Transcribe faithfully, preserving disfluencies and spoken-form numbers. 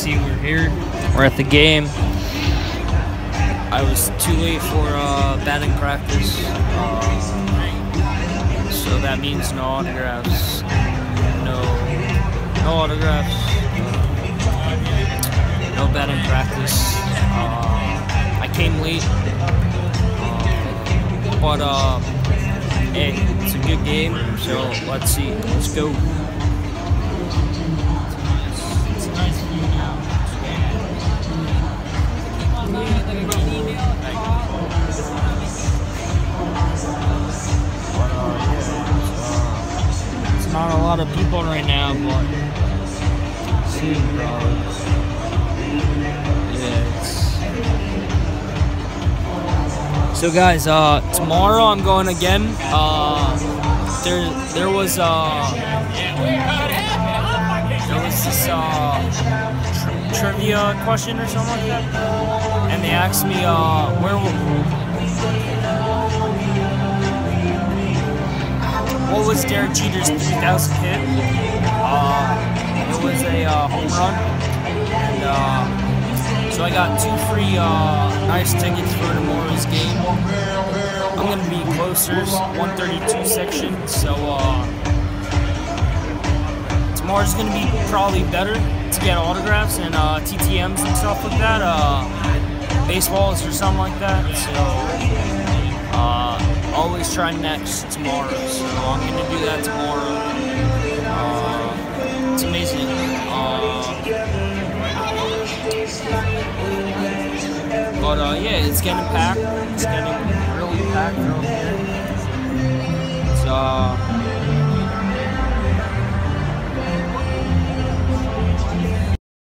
see, we're here. We're at the game. I was too late for uh, batting practice, uh, so that means no autographs. No, no autographs. No batting practice. Uh, I came late, uh, but uh, hey, it's a good game. So let's see. Let's go. Not a lot of people right now, but soon, bro. Yeah, it's... So guys, uh, tomorrow I'm going again. Uh, there, there was uh, there was this uh, tri trivia question or something like that, and they asked me uh, where. What was Derek Jeter's three thousand hit? Uh, it was a uh, home run, and uh, so I got two free uh, nice tickets for tomorrow's game. I'm gonna be closer, one thirty-two section, so uh, tomorrow's gonna be probably better to get autographs and uh, T T Ms and stuff like that, uh, baseballs or something like that. So. Uh, always try next tomorrow, so I'm gonna do that tomorrow. Uh, it's amazing. Uh, but uh, yeah, it's getting packed. It's getting really packed over here. It's uh.